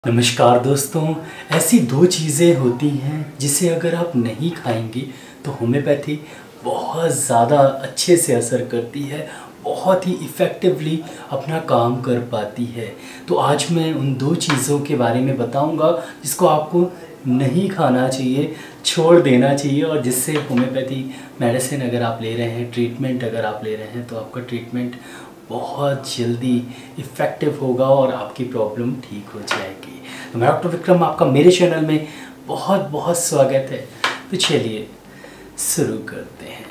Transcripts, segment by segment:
नमस्कार दोस्तों। ऐसी दो चीज़ें होती हैं जिसे अगर आप नहीं खाएंगे तो होम्योपैथी बहुत ज़्यादा अच्छे से असर करती है, बहुत ही इफ़ेक्टिवली अपना काम कर पाती है। तो आज मैं उन दो चीज़ों के बारे में बताऊंगा जिसको आपको नहीं खाना चाहिए, छोड़ देना चाहिए, और जिससे होम्योपैथी मेडिसिन अगर आप ले रहे हैं, ट्रीटमेंट अगर आप ले रहे हैं, तो आपका ट्रीटमेंट बहुत जल्दी इफ़ेक्टिव होगा और आपकी प्रॉब्लम ठीक हो जाएगी। तो मैं डॉक्टर विक्रम, आपका मेरे चैनल में बहुत बहुत स्वागत है। तो चलिए शुरू करते हैं।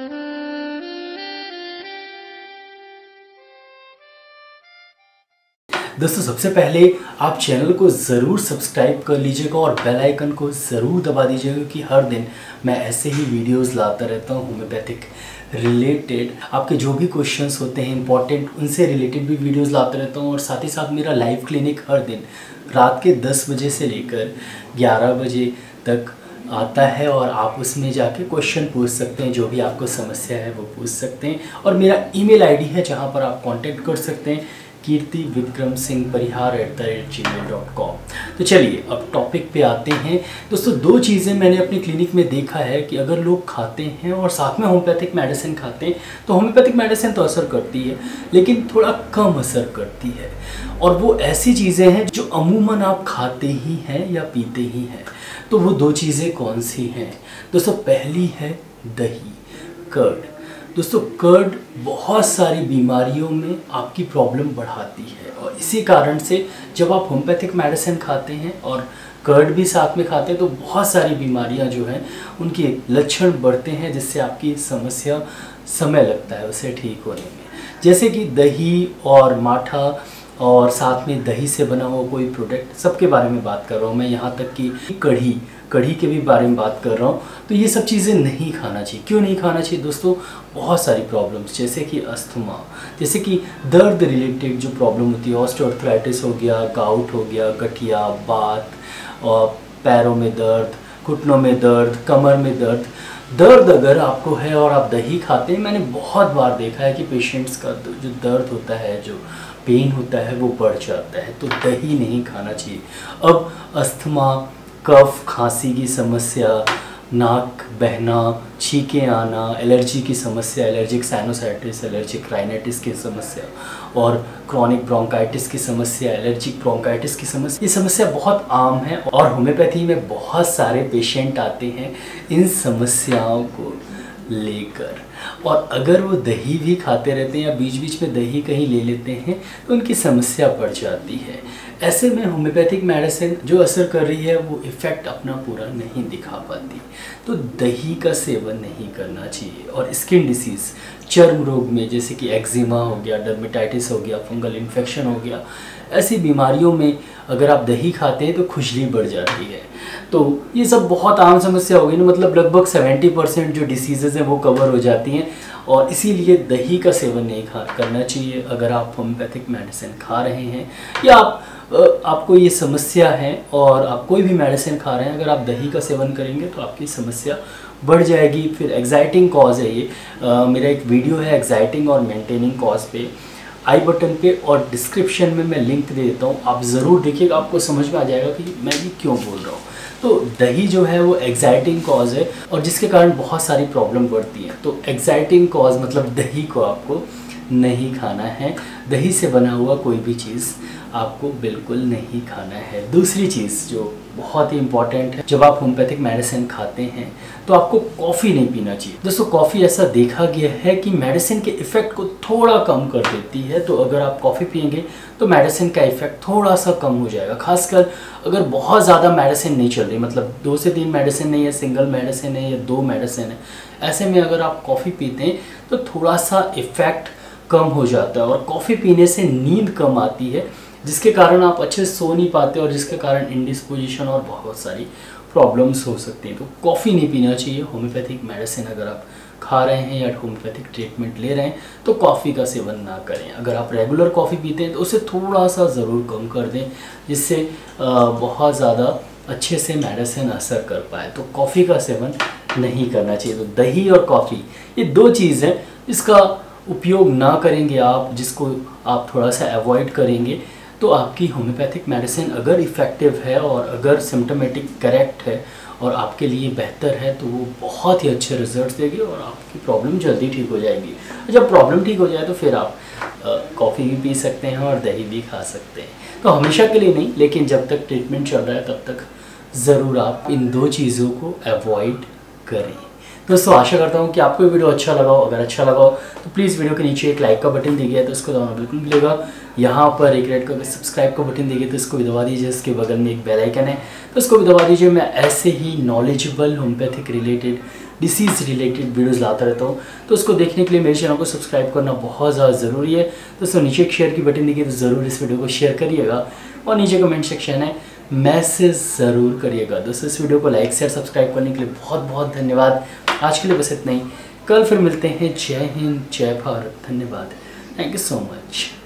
दोस्तों, सबसे पहले आप चैनल को ज़रूर सब्सक्राइब कर लीजिएगा और बेल आइकन को ज़रूर दबा दीजिएगा, क्योंकि हर दिन मैं ऐसे ही वीडियोस लाता रहता हूँ होम्योपैथिक रिलेटेड। आपके जो भी क्वेश्चंस होते हैं इंपॉर्टेंट, उनसे रिलेटेड भी वीडियोस लाता रहता हूँ। और साथ ही साथ मेरा लाइव क्लिनिक हर दिन रात के 10 बजे से लेकर 11 बजे तक आता है, और आप उसमें जाके क्वेश्चन पूछ सकते हैं, जो भी आपको समस्या है वो पूछ सकते हैं। और मेरा ईमेल आईडी है जहाँ पर आप कांटेक्ट कर सकते हैं, kirtivikramsinghparihar@gmail.com। तो चलिए अब टॉपिक पे आते हैं। दोस्तों, दो चीज़ें मैंने अपनी क्लिनिक में देखा है कि अगर लोग खाते हैं और साथ में होम्योपैथिक मेडिसिन खाते हैं, तो होम्योपैथिक मेडिसिन तो असर करती है लेकिन थोड़ा कम असर करती है। और वो ऐसी चीज़ें हैं जो अमूमन आप खाते ही हैं या पीते ही हैं। तो वो दो चीज़ें कौन सी हैं? दोस्तों, पहली है दही, कर्ड। दोस्तों, कर्ड बहुत सारी बीमारियों में आपकी प्रॉब्लम बढ़ाती है, और इसी कारण से जब आप होम्योपैथिक मेडिसिन खाते हैं और कर्ड भी साथ में खाते हैं, तो बहुत सारी बीमारियां जो हैं उनके लक्षण बढ़ते हैं, जिससे आपकी समस्या समय लगता है उसे ठीक होने में। जैसे कि दही और माठा और साथ में दही से बना हुआ कोई प्रोडक्ट, सबके बारे में बात कर रहा हूँ मैं। यहाँ तक कि कढ़ी के भी बारे में बात कर रहा हूँ। तो ये सब चीज़ें नहीं खाना चाहिए। क्यों नहीं खाना चाहिए दोस्तों? बहुत सारी प्रॉब्लम्स, जैसे कि अस्थमा, जैसे कि दर्द रिलेटेड जो प्रॉब्लम होती है, ऑस्टियोआर्थराइटिस हो गया, गाउट हो गया, गठिया, बात, और पैरों में दर्द, घुटनों में दर्द, कमर में दर्द अगर आपको है और आप दही खाते हैं, मैंने बहुत बार देखा है कि पेशेंट्स का जो दर्द होता है, जो पेन होता है, वो बढ़ जाता है। तो दही नहीं खाना चाहिए। अब अस्थमा, कफ, खांसी की समस्या, नाक बहना, छींकें आना, एलर्जी की समस्या, एलर्जिक साइनोसाइटिस, एलर्जिक राइनाइटिस की समस्या, और क्रॉनिक ब्रोंकाइटिस की समस्या, एलर्जिक ब्रोंकाइटिस की समस्या, ये समस्या बहुत आम है। और होम्योपैथी में बहुत सारे पेशेंट आते हैं इन समस्याओं को लेकर, और अगर वो दही भी खाते रहते हैं या बीच बीच में दही कहीं ले लेते हैं, तो उनकी समस्या बढ़ जाती है। ऐसे में होम्योपैथिक मेडिसिन जो असर कर रही है वो इफ़ेक्ट अपना पूरा नहीं दिखा पाती। तो दही का सेवन नहीं करना चाहिए। और स्किन डिसीज़, चर्म रोग में, जैसे कि एक्जिमा हो गया, डर्मेटाइटिस हो गया, फंगल इन्फेक्शन हो गया, ऐसी बीमारियों में अगर आप दही खाते हैं तो खुजली बढ़ जाती है। तो ये सब बहुत आम समस्या हो गई ना, मतलब लगभग 70% जो डिसीज़ेज़ हैं वो कवर हो जाती हैं। और इसीलिए दही का सेवन नहीं करना चाहिए अगर आप होम्योपैथिक मेडिसिन खा रहे हैं, या आपको ये समस्या है और आप कोई भी मेडिसिन खा रहे हैं। अगर आप दही का सेवन करेंगे तो आपकी समस्या बढ़ जाएगी। फिर एक्साइटिंग कॉज है ये। मेरा एक वीडियो है एक्साइटिंग और मेंटेनिंग कॉज पे, आई बटन पे और डिस्क्रिप्शन में मैं लिंक दे देता हूँ, आप ज़रूर देखिएगा, आपको समझ में आ जाएगा कि मैं ये क्यों बोल रहा हूँ। तो दही जो है वो एक्साइटिंग कॉज है, और जिसके कारण बहुत सारी प्रॉब्लम बढ़ती हैं। तो एक्साइटिंग कॉज मतलब दही को आपको नहीं खाना है। दही से बना हुआ कोई भी चीज़ आपको बिल्कुल नहीं खाना है। दूसरी चीज़ जो बहुत ही इंपॉर्टेंट है, जब आप होम्योपैथिक मेडिसिन खाते हैं तो आपको कॉफ़ी नहीं पीना चाहिए। दोस्तों, कॉफ़ी ऐसा देखा गया है कि मेडिसिन के इफ़ेक्ट को थोड़ा कम कर देती है। तो अगर आप कॉफ़ी पिएंगे तो मेडिसिन का इफ़ेक्ट थोड़ा सा कम हो जाएगा। खासकर अगर बहुत ज़्यादा मेडिसिन नहीं चल रही, मतलब 2 से 3 मेडिसिन नहीं है, सिंगल मेडिसिन है या 2 मेडिसिन है, ऐसे में अगर आप कॉफ़ी पीते हैं तो थोड़ा सा इफ़ेक्ट कम हो जाता है। और कॉफ़ी पीने से नींद कम आती है, जिसके कारण आप अच्छे से सो नहीं पाते, और जिसके कारण इंडिस्पोजिशन और बहुत सारी प्रॉब्लम्स हो सकती हैं। तो कॉफ़ी नहीं पीना चाहिए। होम्योपैथिक मेडिसिन अगर आप खा रहे हैं या होम्योपैथिक ट्रीटमेंट ले रहे हैं तो कॉफ़ी का सेवन ना करें। अगर आप रेगुलर कॉफ़ी पीते हैं तो उसे थोड़ा सा ज़रूर कम कर दें, जिससे बहुत ज़्यादा अच्छे से मेडिसिन असर कर पाए। तो कॉफ़ी का सेवन नहीं करना चाहिए। तो दही और कॉफ़ी ये दो चीज़ हैं जिसका उपयोग ना करेंगे आप, जिसको आप थोड़ा सा अवॉइड करेंगे, तो आपकी होम्योपैथिक मेडिसिन अगर इफ़ेक्टिव है और अगर सिम्टोमेटिक करेक्ट है और आपके लिए बेहतर है तो वो बहुत ही अच्छे रिजल्ट्स देगी और आपकी प्रॉब्लम जल्दी ठीक हो जाएगी। जब प्रॉब्लम ठीक हो जाए तो फिर आप कॉफ़ी भी पी सकते हैं और दही भी खा सकते हैं। तो हमेशा के लिए नहीं, लेकिन जब तक ट्रीटमेंट चल रहा है तब तक ज़रूर आप इन 2 चीज़ों को अवॉइड करें। दोस्तों आशा करता हूँ कि आपको ये वीडियो अच्छा लगा हो। अगर अच्छा लगा हो तो प्लीज़ वीडियो के नीचे एक लाइक का बटन दिया गया है तो इसको दबाना बिल्कुल मिलेगा। यहाँ पर एक रेड कलर का सब्सक्राइब का बटन दिया गया तो इसको भी दबा दीजिए। इसके बगल में एक बेल आइकन है तो इसको भी दबा दीजिए। मैं ऐसे ही knowledgeable homeopathic related, disease related videos लाता रहता हूँ, तो उसको देखने के लिए मेरे चैनल को सब्सक्राइब करना बहुत ज़्यादा ज़रूरी है। दोस्तों नीचे एक शेयर की बटन दी गई तो ज़रूर इस वीडियो को शेयर करिएगा और नीचे कमेंट सेक्शन है, मैसेज ज़रूर करिएगा। दोस्तों इस वीडियो को लाइक शेयर सब्सक्राइब करने के लिए बहुत बहुत धन्यवाद। आज के लिए बस इतना ही, कल फिर मिलते हैं। जय हिंद, जय भारत, धन्यवाद, थैंक यू सो मच।